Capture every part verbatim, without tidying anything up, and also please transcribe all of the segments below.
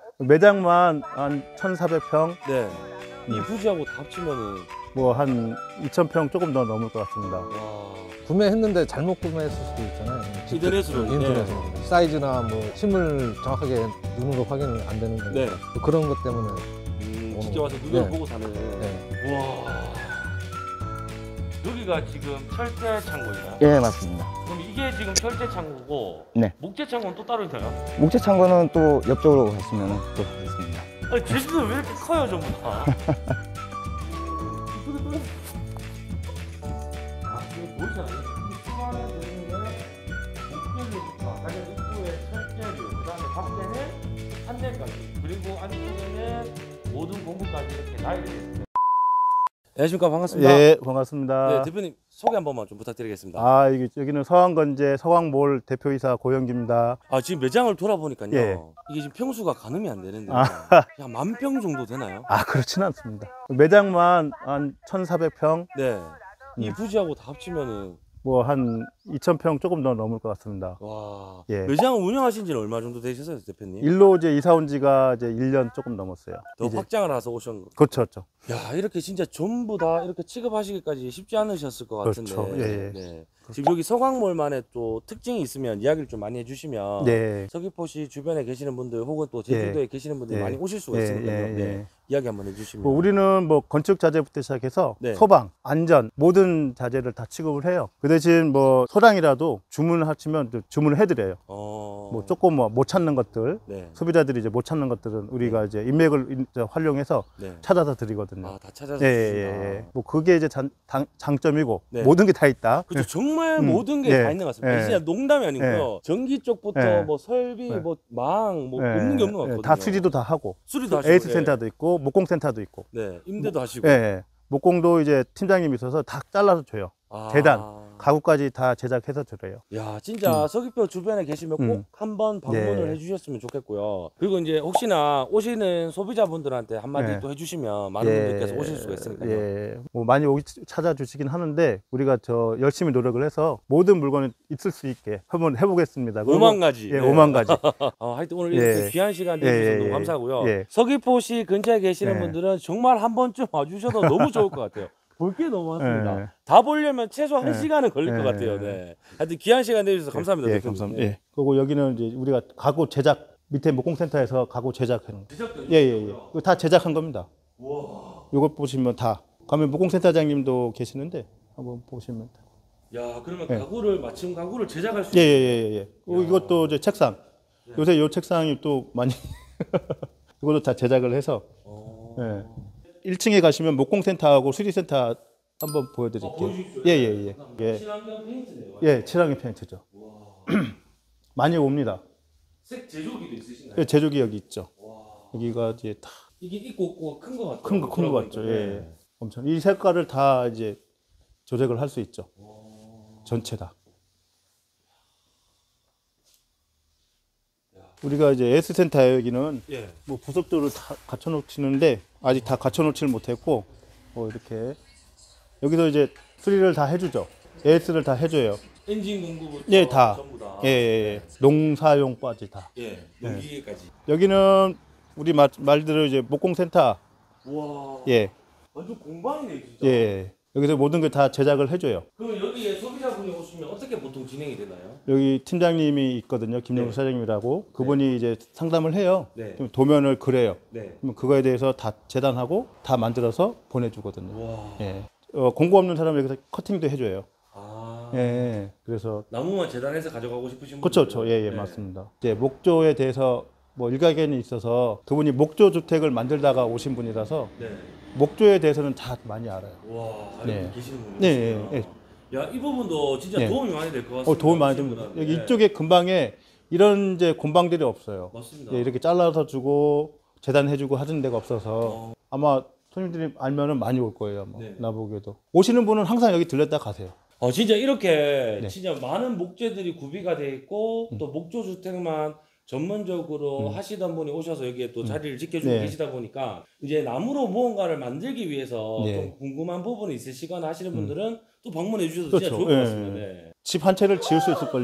매장만 한 천사백 평, 네. 이 부지하고 다 합치면은 뭐 한 이천 평 조금 더 넘을 것 같습니다. 와. 구매했는데 잘못 구매했을 수도 있잖아요. 직접, 인터넷으로. 어, 인터넷으로. 네. 사이즈나 뭐 실물 정확하게 눈으로 확인이 안 되는 거니까 네. 또 그런 것 때문에. 음, 어, 직접 와서 눈으로 네. 보고 사는. 네. 와. 여기가 지금 철제 창고인가요? 예, 맞습니다. 그럼 이게 지금 철제 창고고 네. 목재 창고는 또 따로 있나요? 목재 창고는 또 옆쪽으로 가시면 또 하겠습니다. 아니 제주도는 왜 이렇게 커요 전부 다? 아 이게 보이잖아요. 이 수많은 부분에 목재류부터 가장 입구에 철제류, 그다음에 밖에는 판넬까지, 그리고 안쪽에는 모든 공구까지 이렇게 나열되어 있습니다. 안녕하십니까, 반갑습니다. 예, 반갑습니다. 네, 대표님 소개 한 번만 좀 부탁드리겠습니다. 아, 여기, 여기는 서왕건재 서왕몰 대표이사 고영기입니다. 아, 지금 매장을 돌아보니까요. 예. 이게 지금 평수가 가늠이 안 되는데 아. 한 만 평 정도 되나요? 아, 그렇지는 않습니다. 매장만 한 천사백 평, 네. 이 음. 부지하고 다 합치면은 뭐 한 이천 평 조금 더 넘을 것 같습니다. 와. 예. 매장 운영하신 지는 얼마 정도 되셨어요, 대표님? 일로 이제 이사 온 지가 이제 일 년 조금 넘었어요. 더 이제. 확장을 해서 오신 거. 그렇죠, 그렇죠. 야, 이렇게 진짜 전부 다 이렇게 취급하시기까지 쉽지 않으셨을 것 같은데. 그렇죠. 예, 예. 네. 지금 여기 서강몰만의 또 특징이 있으면 이야기를 좀 많이 해주시면 네. 서귀포시 주변에 계시는 분들 혹은 또 제주도에 예. 계시는 분들이 예. 많이 오실 수가 예, 있거든요. 예, 네. 예. 이야기 한번 해주시면. 뭐 우리는 뭐 건축 자재부터 시작해서 네. 소방, 안전 모든 자재를 다 취급을 해요. 그 대신 뭐 소량이라도 주문하시면 또 주문을 해드려요. 어... 뭐 조금 뭐 못 찾는 것들, 네. 소비자들이 이제 못 찾는 것들은 우리가 이제 인맥을 인- 이제 활용해서 네. 찾아서 드리거든요. 아, 다 찾아서 예, 주신다. 예, 예. 뭐 그게 이제 장, 장, 장점이고 네. 모든 게 다 있다. 그렇죠. 정말 음, 모든 게 다 예, 있는 것 같습니다. 예. 진짜 농담이 아니고요. 전기 쪽부터 예. 뭐 설비, 예. 뭐 망, 뭐 예, 없는 게 없는 것 예, 같거든요. 다 수리도 다 하고 수리도 하시고, 에이스 예. 센터도 있고 목공센터도 있고. 네, 임대도 하시고. 예, 예. 목공도 이제 팀장님이 있어서 다 잘라서 줘요. 아. 재단, 가구까지 다 제작해서 줘요. 야, 진짜 음. 서귀포 주변에 계시면 꼭 음. 한번 방문을 네. 해주셨으면 좋겠고요. 그리고 이제 혹시나 오시는 소비자분들한테 한마디 네. 또 해주시면 많은 분들께서 오실 수가 있으니까요. 예, 뭐 많이 오기 찾아주시긴 하는데 우리가 저 열심히 노력을 해서 모든 물건이 있을 수 있게 한번 해보겠습니다. 그리고- 오만 가지. 예, 네. 오만 가지. 어, 하여튼 오늘 예. 이렇게 귀한 시간 예, 내주셔서 예, 너무 예. 감사하고요. 예. 서귀포시 근처에 계시는 예. 분들은 정말 한 번쯤 와주셔도 너무 좋을 것 같아요. 볼 게 너무 많습니다. 예. 다 보려면 최소 한 예. 시간은 걸릴 것 예. 같아요. 네. 하여튼 귀한 시간 내주셔서 감사합니다. 예, 대표님. 감사합니다. 네. 예. 그리고 여기는 이제 우리가 가구 제작 밑에 목공센터에서 가구 제작하는 거. 제작도 예, 예, 예. 이거 다 제작한 겁니다. 와. 이것 보시면 다 가면 목공센터장님도 계시는데 한번 보시면. 야, 그러면 예. 가구를 맞춤 가구를 제작할 수 예, 예, 있는. 예, 예. 그리고 이것도 이제 책상. 요새 요 책상이 또 많이 이것도 다 제작을 해서. 어. 예. 일 층에 가시면 목공센터하고 수리센터 한번 보여드릴게요. 어, 보여주십시오. 예, 예, 예. 예, 친환경 페인트네요. 예, 칠하게 페인트죠. 와. 많이 옵니다. 색 제조기도 있으신가요? 예, 제조기 여기 있죠. 와. 여기가 이제 다 이게 있고 없고 큰 거 같아요. 큰 거, 큰 거 같죠. 예. 엄청. 이 색깔을 다 이제 조색을 할 수 있죠. 전체 다. 우리가 이제 S센터에 여기는 예. 뭐 부속도를 다 갖춰놓치는데 아직 다 갖춰놓지를 못했고 뭐 이렇게 여기서 이제 수리를 다 해주죠. 에이에스를 다 해줘요. 엔진 공구부터 예, 다. 전부 다. 예, 예, 예. 농사용까지 다. 예. 농기계까지. 여기는 우리 말, 말대로 이제 목공센터. 와. 예, 완전 공방이네 진짜. 예. 여기서 모든 걸 다 제작을 해줘요. 그럼 여기에 소비자분이 오시면 어떻게 보통 진행이 되나요? 여기 팀장님이 있거든요. 김영수 네. 사장님이라고. 그분이 이제 상담을 해요. 네. 그럼 도면을 그려요. 네. 그러면 그거에 대해서 다 재단하고 다 만들어서 보내주거든요. 와. 예. 어, 공구 없는 사람은 여기서 커팅도 해줘요. 아. 예. 그래서 나무만 재단해서 가져가고 싶으신 그렇죠, 분들은- 그렇죠. 예, 예, 네. 맞습니다. 이제 목조에 대해서 뭐 일가견이 있어서 그분이 목조 주택을 만들다가 오신 분이라서 네. 목조에 대해서는 다 많이 알아요. 와. 네. 이렇게 계시는 분이 네, 있구나. 예, 야, 이 부분도 진짜 네. 도움이 많이 될 것 같습니다. 어, 도움 많이 오신 됩니다. 분한테. 여기 이쪽에 근방에 이런 이제 곤방들이 없어요. 맞습니다. 예, 이렇게 잘라서 주고 재단해주고 하는 데가 없어서 어. 아마 손님들이 알면은 많이 올 거예요. 아마 네. 나보기에도 오시는 분은 항상 여기 들렸다 가세요. 어, 진짜 이렇게 네. 진짜 많은 목재들이 구비가 돼 있고 또 목조 주택만 전문적으로 음. 하시던 분이 오셔서 여기에 또 자리를 지켜주고 네. 계시다 보니까 이제 나무로 무언가를 만들기 위해서 네. 좀 궁금한 부분이 있으시거나 하시는 분들은 또 방문해 주셔도 그렇죠. 진짜 좋을 것 예. 같습니다. 네. 집 한 채를 지을 수 있을걸요?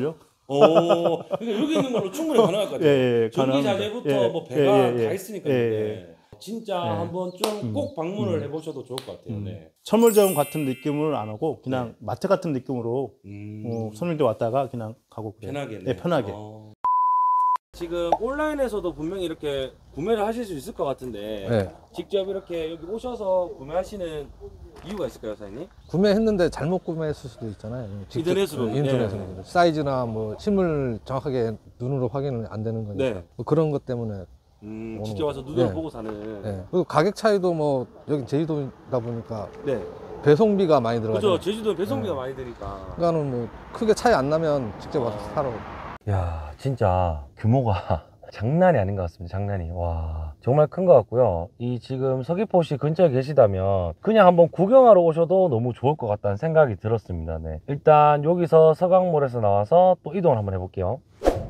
오, 그러니까 여기 있는 걸로 충분히 가능할 것 같아요. 예, 예, 전기 가능합니다. 자재부터 예, 뭐 배가 예, 예, 다 예. 있으니까요. 예, 네. 진짜 예. 한번 좀 꼭 음, 방문을 음. 해보셔도 좋을 것 같아요. 음. 네. 철물점 같은 느낌을 안 하고 그냥 네. 마트 같은 느낌으로 음, 어, 손님들 왔다가 그냥 가고 그래요. 편하게. 네, 편하게. 어. 지금 온라인에서도 분명히 이렇게 구매를 하실 수 있을 것 같은데 네. 직접 이렇게 여기 오셔서 구매하시는 이유가 있을까요, 사장님? 구매했는데 잘못 구매했을 수도 있잖아요. 직접, 인터넷으로. 네, 인터넷으로. 네. 사이즈나 뭐 실물 정확하게 눈으로 확인은 안 되는 거니까. 네. 뭐 그런 것 때문에. 음, 오는 직접 와서 거죠. 눈으로 네. 보고 사는. 네. 그리고 가격 차이도 뭐 여기 제주도다 보니까 네. 배송비가 많이 들어가죠. 그죠. 제주도는 배송비가 네. 많이 드니까. 그러니까는 뭐 크게 차이 안 나면 직접 와서 사러. 야, 진짜 규모가 장난이 아닌 것 같습니다. 장난이. 와, 정말 큰 것 같고요. 이 지금 서귀포시 근처에 계시다면 그냥 한번 구경하러 오셔도 너무 좋을 것 같다는 생각이 들었습니다. 네. 일단 여기서 서강몰에서 나와서 또 이동을 한번 해볼게요.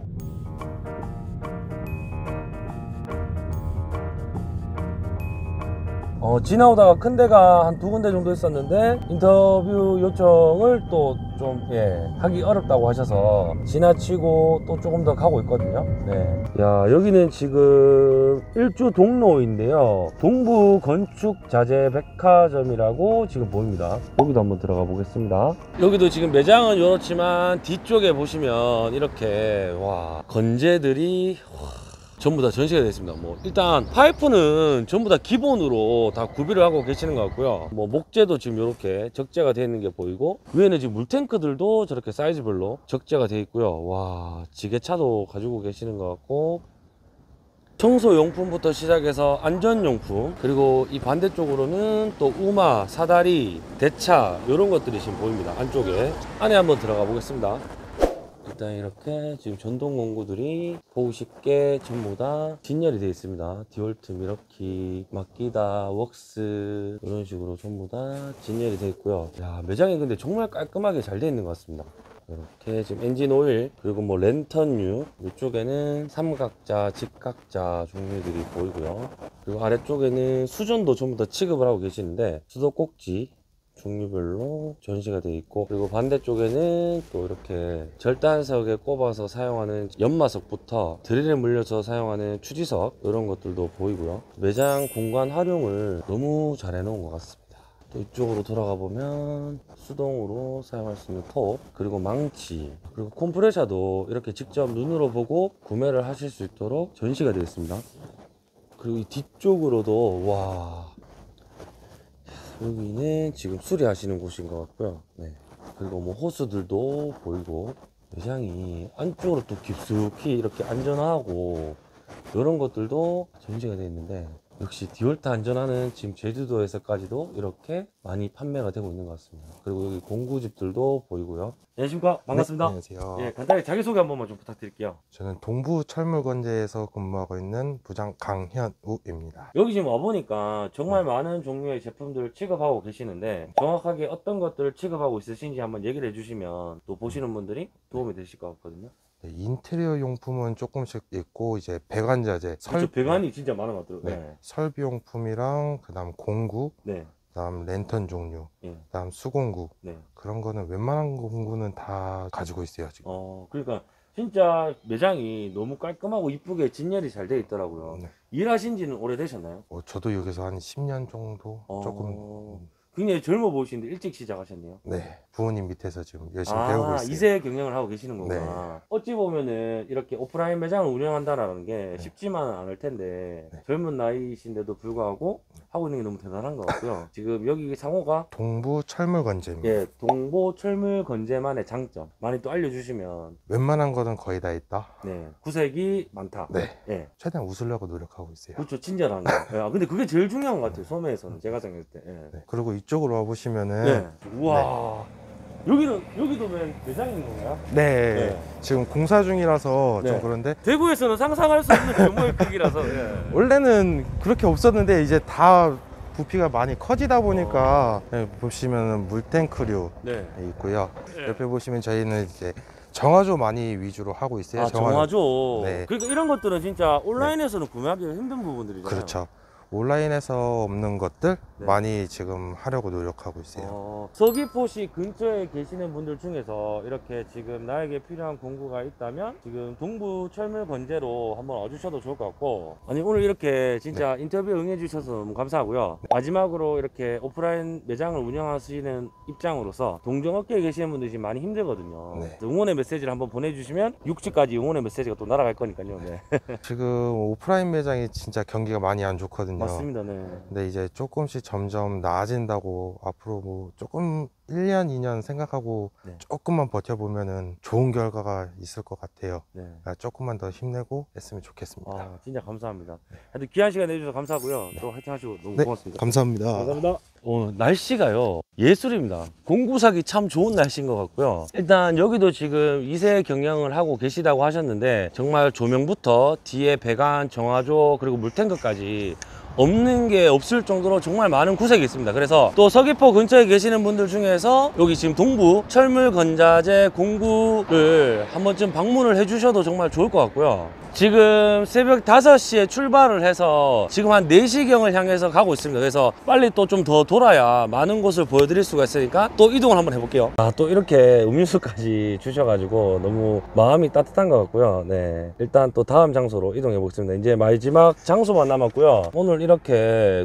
어, 지나오다가 큰 데가 한 두 군데 정도 있었는데 인터뷰 요청을 또 좀 예, 하기 어렵다고 하셔서 지나치고 또 조금 더 가고 있거든요. 네. 야, 여기는 지금 일주 동로인데요. 동부 건축 자재 백화점이라고 지금 보입니다. 여기도 한번 들어가 보겠습니다. 여기도 지금 매장은 이렇지만 뒤쪽에 보시면 이렇게 와, 건재들이 와, 전부 다 전시가 되어 있습니다. 뭐 일단 파이프는 전부 다 기본으로 다 구비를 하고 계시는 것 같고요. 뭐 목재도 지금 이렇게 적재가 되어 있는 게 보이고 위에는 지금 물탱크들도 저렇게 사이즈별로 적재가 되어 있고요. 와, 지게차도 가지고 계시는 것 같고 청소용품부터 시작해서 안전용품, 그리고 이 반대쪽으로는 또 우마, 사다리, 대차 이런 것들이 지금 보입니다. 안쪽에. 안에 한번 들어가 보겠습니다. 일단 이렇게 지금 전동 공구들이 보기 쉽게 전부 다 진열이 되어 있습니다. 디월트, 미러키, 막기다, 웍스 이런 식으로 전부 다 진열이 되어 있고요. 야, 매장이 근데 정말 깔끔하게 잘 되어 있는 것 같습니다. 이렇게 지금 엔진 오일, 그리고 뭐 랜턴류, 이쪽에는 삼각자, 직각자 종류들이 보이고요. 그리고 아래쪽에는 수전도 전부 다 취급을 하고 계시는데 수도꼭지 종류별로 전시가 되어 있고, 그리고 반대쪽에는 또 이렇게 절단석에 꼽아서 사용하는 연마석부터 드릴에 물려서 사용하는 추지석 이런 것들도 보이고요. 매장 공간 활용을 너무 잘 해놓은 것 같습니다. 또 이쪽으로 돌아가 보면 수동으로 사용할 수 있는 톱, 그리고 망치, 그리고 콤프레셔도 이렇게 직접 눈으로 보고 구매를 하실 수 있도록 전시가 되어 있습니다. 그리고 이 뒤쪽으로도 와, 여기는 지금 수리하시는 곳인 것 같고요. 네. 그리고 뭐 호스들도 보이고, 매장이 안쪽으로 또 깊숙이 이렇게 안전하고 이런 것들도 전시가 되어 있는데, 역시 디월트 안전하는 지금 제주도에서까지도 이렇게 많이 판매가 되고 있는 것 같습니다. 그리고 여기 공구집들도 보이고요. 안녕하십니까. 반갑습니다. 네, 안녕하세요. 예, 간단히 자기소개 한 번만 좀 부탁드릴게요. 저는 동부 철물건재에서 근무하고 있는 부장 강현우입니다. 여기 지금 와보니까 정말 많은 종류의 제품들을 취급하고 계시는데 정확하게 어떤 것들을 취급하고 있으신지 한번 얘기를 해주시면 또 보시는 분들이 도움이 되실 것 같거든요. 네, 인테리어 용품은 조금씩 있고, 이제 배관자재, 그렇죠. 배관이 진짜 많은 것 같더라고요. 네, 네. 설비용품이랑 그다음 공구, 네. 그다음 랜턴 종류, 예. 그다음 수공구, 네. 그런 거는 웬만한 공구는 다 가지고 있어요 지금. 어, 그러니까 진짜 매장이 너무 깔끔하고 이쁘게 진열이 잘 돼 있더라고요. 네. 일하신 지는 오래되셨나요? 어, 저도 여기서 한 십 년 정도 어, 조금. 굉장히 젊어 보이시는데 일찍 시작하셨네요. 네, 부모님 밑에서 지금 열심히 아, 배우고 있어요. 이세 경영을 하고 계시는 거구나. 네. 어찌 보면은 이렇게 오프라인 매장을 운영한다라는 게 네. 쉽지만은 않을 텐데 네. 젊은 나이이신데도 불구하고 하고 있는 게 너무 대단한 것 같고요. 지금 여기 상호가 동부 철물건재입니다. 예, 동보 철물 건재만의 장점 많이 또 알려주시면. 웬만한 거는 거의 다 있다. 네, 구색이 많다. 네. 예, 최대한 웃으려고 노력하고 있어요. 그렇죠. 친절한 거. 예, 아, 근데 그게 제일 중요한 것 같아요. 소매에서는 제가 생각할 때. 예. 네. 그리고 이쪽으로 와 보시면은 네. 우와. 여기는 여기도 맨 매장인 건가요? 네. 네. 지금 공사 중이라서 네. 좀 그런데 대구에서는 상상할 수 없는 규모의 크기라서. 예. 원래는 그렇게 없었는데 이제 다 부피가 많이 커지다 보니까 네, 보시면은 물탱크류 네. 있고요. 네. 옆에 보시면 저희는 이제 정화조 많이 위주로 하고 있어요. 아, 정화조. 네. 그러니까 이런 것들은 진짜 온라인에서는 구매하기 힘든 부분들이잖아요. 그렇죠. 온라인에서 없는 것들 네. 많이 지금 하려고 노력하고 있어요. 어, 서귀포시 근처에 계시는 분들 중에서 이렇게 지금 나에게 필요한 공구가 있다면 지금 동부 철물 건재로 한번 와주셔도 좋을 것 같고, 아니 오늘 이렇게 진짜 인터뷰 응해 주셔서 너무 감사하고요. 마지막으로 이렇게 오프라인 매장을 운영하시는 입장으로서 동종업계에 계시는 분들이 지금 많이 힘들거든요. 네. 응원의 메시지를 한번 보내주시면 육지까지 응원의 메시지가 또 날아갈 거니까요. 네. 지금 오프라인 매장이 진짜 경기가 많이 안 좋거든요. 맞습니다. 네. 근데 이제 조금씩 점점 나아진다고 앞으로 뭐 조금 일 년, 이 년 생각하고 네. 조금만 버텨보면은 좋은 결과가 있을 것 같아요. 네. 그러니까 조금만 더 힘내고 했으면 좋겠습니다. 아, 진짜 감사합니다. 하여튼 귀한 시간 내주셔서 감사하고요. 또 화이팅 하시고 너무 네, 고맙습니다. 감사합니다. 감사합니다. 어, 날씨가요 예술입니다. 공구 사기 참 좋은 날씨인 것 같고요. 일단 여기도 지금 이 세 경영을 하고 계시다고 하셨는데 정말 조명부터 뒤에 배관, 정화조 그리고 물탱크까지 없는 게 없을 정도로 정말 많은 구색이 있습니다. 그래서 또 서귀포 근처에 계시는 분들 중에서 여기 지금 동부 철물 건자재 공구를 한 번쯤 방문을 해 주셔도 정말 좋을 것 같고요. 지금 새벽 다섯 시에 출발을 해서 지금 한 네 시경을 향해서 가고 있습니다. 그래서 빨리 또 좀 더 돌아야 많은 곳을 보여드릴 수가 있으니까 또 이동을 한번 해볼게요. 아, 또 이렇게 음료수까지 주셔가지고 너무 마음이 따뜻한 것 같고요. 네, 일단 또 다음 장소로 이동해 보겠습니다. 이제 마지막 장소만 남았고요. 오늘 이렇게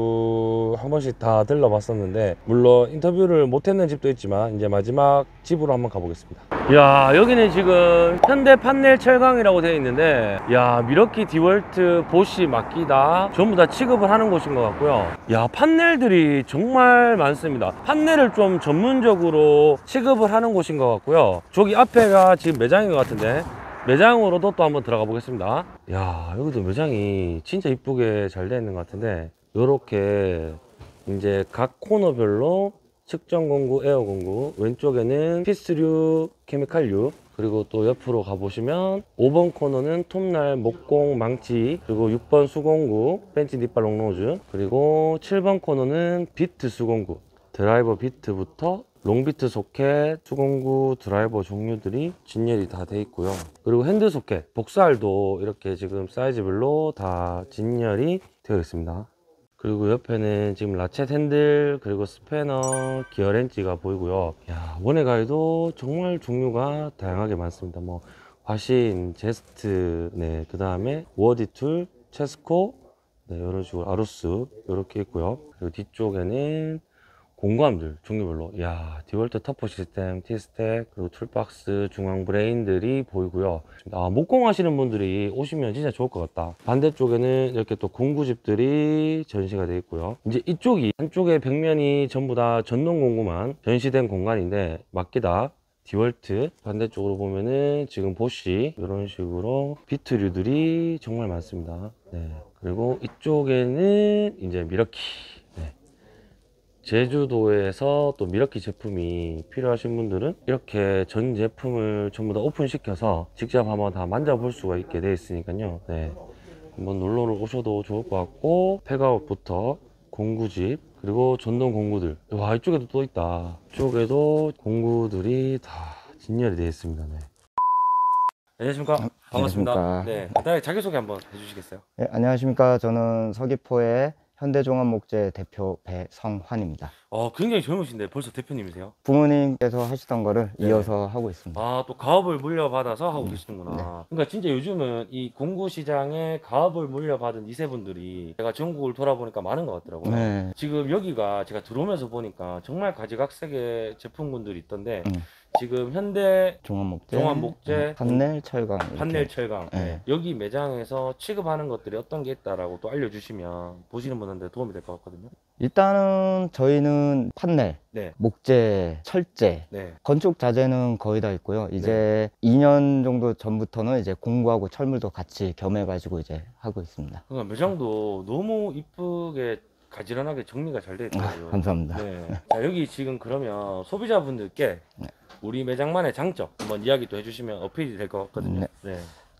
쭉 한 번씩 다 들러봤었는데 물론 인터뷰를 못했는 집도 있지만 이제 마지막 집으로 한번 가보겠습니다. 이야, 여기는 지금 현대 판넬 철강이라고 되어 있는데, 야, 미러키, 디월트, 보시, 마키다 전부 다 취급을 하는 곳인 것 같고요. 야, 판넬들이 정말 많습니다. 판넬을 좀 전문적으로 취급을 하는 곳인 것 같고요. 저기 앞에가 지금 매장인 것 같은데 매장으로도 또 한번 들어가 보겠습니다. 야, 여기도 매장이 진짜 이쁘게 잘 되어 있는 것 같은데, 요렇게 이제 각 코너별로 측정 공구, 에어 공구, 왼쪽에는 피스류, 케미칼류, 그리고 또 옆으로 가보시면 오 번 코너는 톱날, 목공, 망치, 그리고 육 번 수공구, 벤치 뒷발 롱노즈, 그리고 칠 번 코너는 비트 수공구, 드라이버 비트부터 롱비트 소켓, 수공구, 드라이버 종류들이 진열이 다 돼 있고요. 그리고 핸드 소켓, 복살도 이렇게 지금 사이즈별로 다 진열이 되어 있습니다. 그리고 옆에는 지금 라쳇 핸들, 그리고 스패너, 기어 렌치가 보이고요. 야, 원예 가위도 정말 종류가 다양하게 많습니다. 뭐 화신, 제스트, 네, 그 다음에 워디 툴, 체스코, 네, 이런 식으로 아루스 이렇게 있고요. 그리고 뒤쪽에는 공구함들 종류별로, 야, 디월트 터프 시스템, T스택, 그리고 툴박스, 중앙 브레인들이 보이고요. 아, 목공 하시는 분들이 오시면 진짜 좋을 것 같다. 반대쪽에는 이렇게 또 공구집들이 전시가 되어 있고요. 이제 이쪽이 한쪽에 벽면이 전부 다 전동 공구만 전시된 공간인데, 마키다, 디월트, 반대쪽으로 보면은 지금 보시, 이런 식으로 비트류들이 정말 많습니다. 네. 그리고 이쪽에는 이제 미러키, 제주도에서 또 미러키 제품이 필요하신 분들은 이렇게 전 제품을 전부 다 오픈시켜서 직접 한번 다 만져볼 수가 있게 되어 있으니까요. 네, 한번 놀러 오셔도 좋을 것 같고, 팩아웃부터 공구집, 그리고 전동 공구들, 와, 이쪽에도 또 있다. 이쪽에도 공구들이 다 진열이 되어 있습니다. 네. 안녕하십니까. 반갑습니다. 안녕하십니까. 네, 간단하게 자기소개 한번 해주시겠어요? 네, 안녕하십니까. 저는 서귀포의 현대종합목재 대표 배성환입니다. 어, 굉장히 젊으신데 벌써 대표님이세요? 부모님께서 하시던 거를 네. 이어서 하고 있습니다. 아, 또 가업을 물려받아서 하고 네. 계시는구나. 네. 그러니까 진짜 요즘은 이 공구 시장에 가업을 물려받은 이 세 분들이 제가 전국을 돌아보니까 많은 것 같더라고요. 네. 지금 여기가 제가 들어오면서 보니까 정말 가지각색의 제품군들이 있던데, 음. 지금 현대 종합목재, 종합목재, 네, 판넬, 철강 이렇게. 판넬 철강, 네. 네. 여기 매장에서 취급하는 것들이 어떤 게 있다라고 또 알려주시면 보시는 분한테 도움이 될 것 같거든요. 일단은 저희는 판넬, 네, 목재, 철제, 네. 건축 자재는 거의 다 있고요. 이제 이 년 정도 전부터는 이제 공구하고 철물도 같이 겸해가지고 이제 하고 있습니다. 그러니까 매장도 너무 이쁘게 가지런하게 정리가 잘 되어 아, 있더라고요. 감사합니다. 네. 자, 여기 지금 그러면 소비자분들께 네. 우리 매장만의 장점 한번 이야기 또 해주시면 어필이 될 것 같거든요. 네. 네.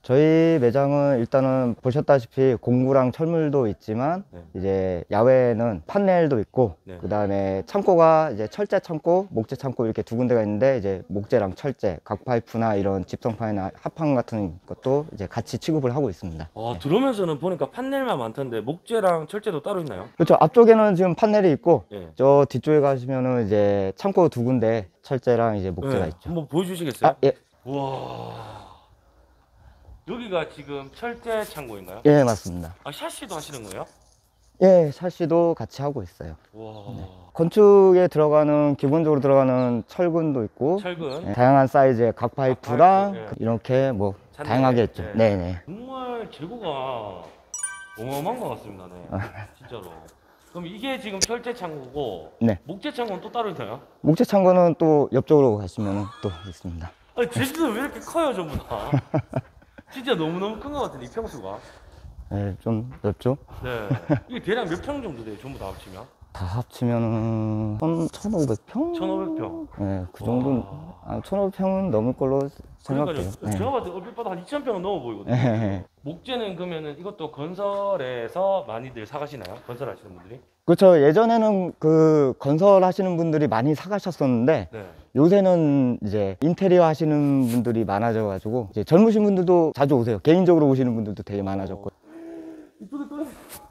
저희 매장은 일단은 보셨다시피 공구랑 철물도 있지만 네. 이제 야외에는 판넬도 있고 네. 그다음에 창고가 이제 철제 창고, 목재 창고 이렇게 두 군데가 있는데 이제 목재랑 철제, 각파이프나 이런 집성판이나 합판 같은 것도 이제 같이 취급을 하고 있습니다. 아, 들어오면서는 보니까 판넬만 많던데 목재랑 철제도 따로 있나요? 그렇죠. 앞쪽에는 지금 판넬이 있고 예. 저 뒤쪽에 가시면은 이제 창고 두 군데 철제랑 이제 목재가 네. 있죠. 한번 보여주시겠어요? 아, 예. 우와. 여기가 지금 철제 창고인가요? 예, 맞습니다. 아, 샤시도 하시는 거예요? 예, 샤시도 같이 하고 있어요. 와. 건축에 들어가는 기본적으로 들어가는 철근도 있고 철근. 예, 다양한 사이즈의 각파이프랑 각파이프, 예. 이렇게 뭐 잔디. 다양하게 있죠. 예. 네, 네. 정말 재고가 어마어마한 것 같습니다. 네. 진짜로. 그럼 이게 지금 철제 창고고 네. 목재 창고는 또 따로 있나요? 목재 창고는 또 옆쪽으로 가시면 또 있습니다. 아니, 제주도 왜 이렇게 커요, 전부 다? 진짜 너무너무 큰 것 같은데, 이 평수가. 예, 좀 넓죠? 네. 이게 대략 몇 평 정도 돼요, 전부 다 합치면? 다 합치면은 천오백 평? 천오백 평. 네, 그 정도는 와. 아, 천오백 평은 넘을 걸로 생각돼요. 그러니까요. 네. 제가 봤을 때 얼핏 봐도 한 이천 평은 넘어 보이거든요. 네. 목재는 그러면은 이것도 건설에서 많이들 사가시나요? 건설하시는 분들이? 그렇죠. 예전에는 그 건설하시는 분들이 많이 사가셨었는데 네. 요새는 이제 인테리어 하시는 분들이 많아져가지고 이제 젊으신 분들도 자주 오세요. 개인적으로 오시는 분들도 되게 많아졌고. 이쁘게 또.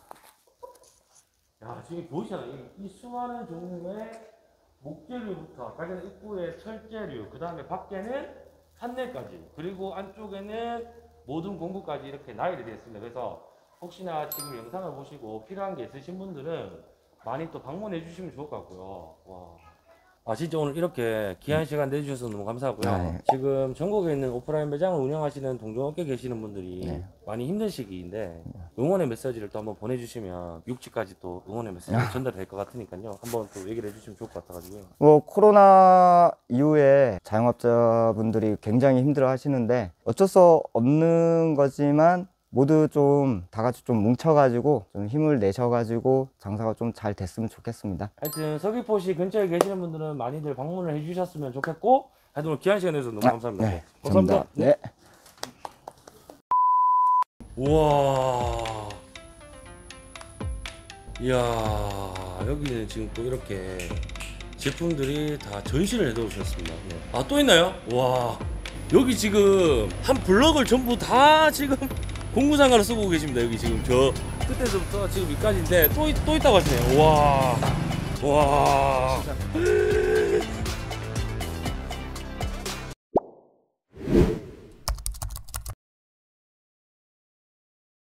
야, 지금 보이시나요? 이, 이 수많은 종류의 목재류부터 아까 전에 입구에 철제류, 그 다음에 밖에는 판넬까지, 그리고 안쪽에는 모든 공구까지 이렇게 나열이 되어 있습니다. 그래서 혹시나 지금 영상을 보시고 필요한 게 있으신 분들은 많이 또 방문해 주시면 좋을 것 같고요. 와. 아, 진짜 오늘 이렇게 귀한 시간 내주셔서 너무 감사하고요. 아, 네. 지금 전국에 있는 오프라인 매장을 운영하시는 동종업계 계시는 분들이 네. 많이 힘든 시기인데 응원의 메시지를 또 한번 보내주시면 육지까지 또 응원의 메시지가 전달될 것 같으니까요. 한번 또 얘기를 해주시면 좋을 것 같아가지고요. 뭐 코로나 이후에 자영업자분들이 굉장히 힘들어 하시는데 어쩔 수 없는 거지만 모두 좀 다 같이 좀 뭉쳐가지고 좀 힘을 내셔가지고 장사가 좀 잘 됐으면 좋겠습니다. 하여튼 서귀포시 근처에 계시는 분들은 많이들 방문을 해주셨으면 좋겠고, 하여튼 오늘 귀한 시간 내주셔서 너무 감사합니다. 네, 감사합니다. 네. 우와. 이야, 여기는 지금 또 이렇게 제품들이 다 전시를 해놓으셨습니다. 네. 아, 또 있나요? 와, 여기 지금 한 블럭을 전부 다 지금 공구상가로 쓰고 계십니다. 여기 지금 저 끝에서부터 지금 여기까지인데 또, 있- 또 있다고 하시네요. 와, 와.